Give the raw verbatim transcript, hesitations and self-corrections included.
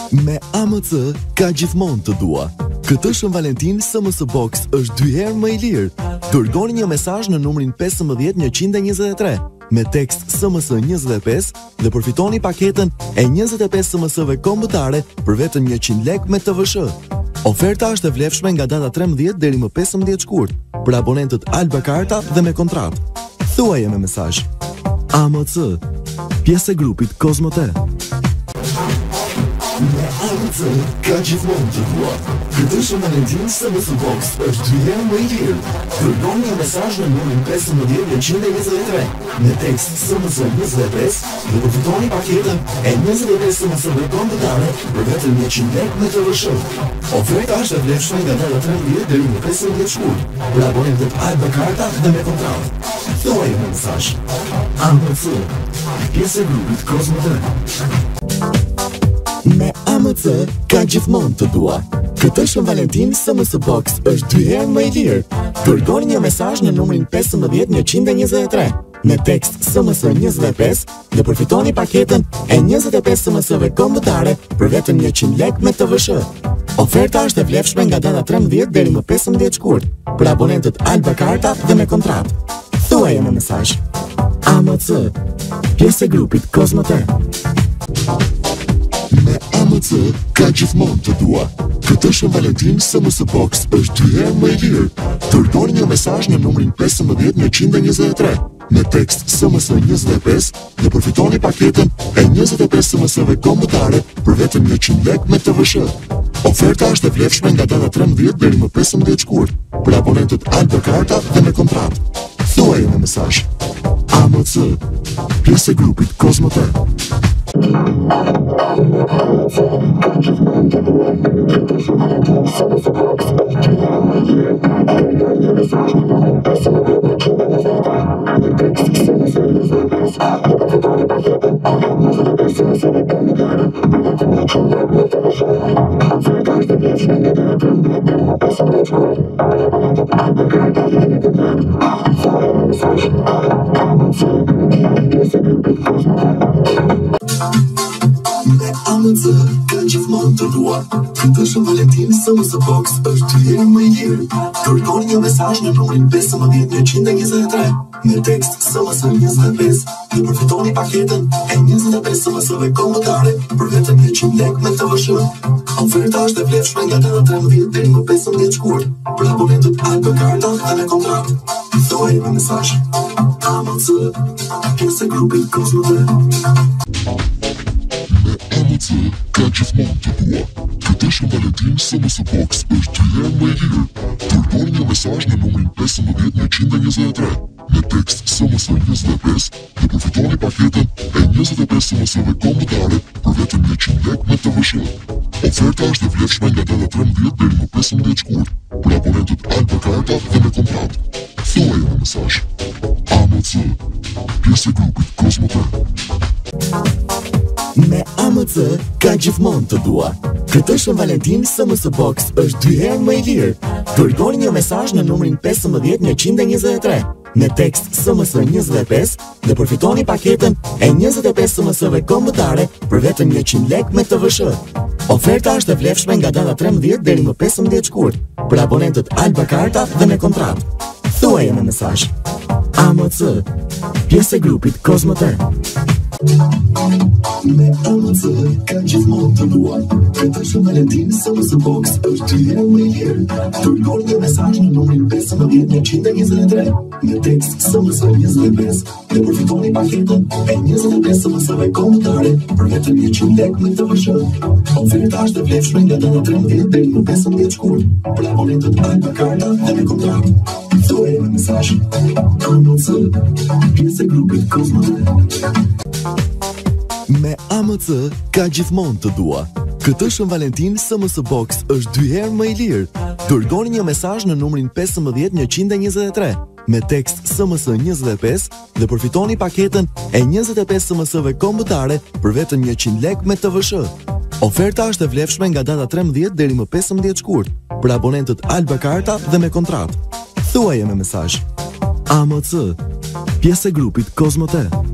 Me A M C ka gjithmonë të dua. Këtë shën Valentin S M S Box është dy herë më i lirë. Dërgoni një mesazh në numrin pesëmbëdhjetë njëqind e njëzet e tre me tekst S M S njëzet e pesë dhe përfitoni paketën e njëzet e pesë S M S-ve kombëtare për vetëm njëqind lekë me T V S H. Oferta është e vlefshme nga data trembëdhjetë deri më pesëmbëdhjetë shkurt për abonentët Alba Karta dhe me kontratë. Thuaje me mesazh A M C, pjesë e grupit Kozmote. Me A M C ka gjithmonë të dua. Këtë shën Valentin S M S Box është dy herë më i lirë. Dërgoni një mesazh në numrin pesëmbëdhjetë njëqind e njëzet e tre me tekst S M S njëzet e pesë dhe përfitoni paketën e njëzet e pesë S M S-ve kombëtare për vetëm njëqind lekë me T V S H. Oferta është e vlefshme nga data trembëdhjetë deri më pesëmbëdhjetë shkurt për abonentët Alba Karta dhe me kontratë. Thuaje me mesazh A M C, pjesë e grupit Kozmote. Me A M C ka gjithmonë të dua. Këtë shën Valentin S M S Box është dy herë më i lirë. Dërgoni një mesazh në numrin pesëmbëdhjetë njëqind e njëzet e tre me tekst S M S njëzet e pesë dhe përfitoni paketën e njëzet e pesë S M S-ve kombëtare për vetëm njëqind lekë me T V S H. Oferta është e vlefshme nga data trembëdhjetë deri më pesëmbëdhjetë shkurt për abonentët Alba Karta dhe me kontratë. Thuaje me mesazh A M C, pjesë e grupit Kozmote. Me A M C ka gjithmonë të dua. Këtë shën Valentin S M S Box është dy herë më i lirë. Dërgoni një mesazh në numrin pesëmbëdhjetë njëqind e njëzet e tre me tekst S M S njëzet e pesë dhe përfitoni paketën e njëzet e pesë S M S-ve kombëtare për vetëm njëqind lekë me T V S H. Oferta është e vlefshme nga data trembëdhjetë deri më pesëmbëdhjetë shkurt për abonentët Alba Karta dhe me kontratë. Thuaje me mesazh A M C, pjesë e grupit Kozmote. Me A M C ka gjithmonë të dua. Këtë shën Valentin S M S Box është dy herë më i lirë. Dërgoni një mesazh në numrin pesëmbëdhjetë njëqind e njëzet e tre me tekst S M S njëzet e pesë dhe përfitoni paketën e njëzet e pesë S M S-ve kombëtare për vetëm njëqind lekë me T V S H. Oferta është e vlefshme nga data trembëdhjetë deri më pesëmbëdhjetë shkurt për abonentët Alba Karta dhe me kontratë. Thuaje me mesazh A M C, pjesë e grupit Kozmote. A M C ka gjithmonë të dua. Këtë shën Valentin S M S Box është dy herë më i lirë. Dërgoni një mesazh në numrin pesëmbëdhjetë njëqind e njëzet e tre me tekst S M S njëzet e pesë dhe përfitoni paketën e njëzet e pesë S M S-ve kombëtare për vetëm njëqind lekë me T V S H. Oferta është e vlefshme nga data trembëdhjetë deri më pesëmbëdhjetë shkurt për abonentët Alba Karta dhe me kontratë. Thuaje me mesazh A M C, pjesë e grupit Kozmote. Me A M C ka gjithmonë të dua. Këtë shën Valentin S M S Box është dy herë më i lirë. Dërgoni një mesazh në numrin pesëmbëdhjetë njëqind e njëzet e tre me tekst S M S njëzet e pesë dhe përfitoni paketën e njëzet e pesë S M S-ve kombëtare për vetëm njëqind lekë me T V S H. Oferta është e vlefshme nga data trembëdhjetë deri më pesëmbëdhjetë shkurt për abonentët Alba Karta dhe me kontratë. Thuaje me mesazh A M C, pjesë e grupit Kozmote. Me A M C ka gjithmonë të dua. Këtë shën Valentin S M S Box është dy herë më i lirë. Dërgoni një mesazh në numrin pesëmbëdhjetë njëqind e njëzet e tre me tekst S M S njëzet e pesë dhe përfitoni paketën e njëzet e pesë S M S-ve kombëtare për vetëm njëqind lekë me T V S H. Oferta është e vlefshme nga data trembëdhjetë deri më pesëmbëdhjetë shkurt për abonentët Alba Karta dhe me kontratë. Thuaje me mesazh A M C, pjesë e grupit Kozmote. Me A M C ka gjithmonë të dua. Këtë shën Valentin S M S Box është dy herë më i lirë. Dërgoni një mesazh në numrin pesëmbëdhjetë njëqind e njëzet e tre me tekst S M S njëzet e pesë dhe përfitoni paketën e njëzet e pesë S M S-ve kombëtare për vetëm njëqind lekë me T V S H. Oferta është e vlefshme nga data trembëdhjetë deri më pesëmbëdhjetë shkurt për abonentët Alba Karta dhe me kontratë. Thuaje me mesazh A M C, pjesë e grupit Kozmote.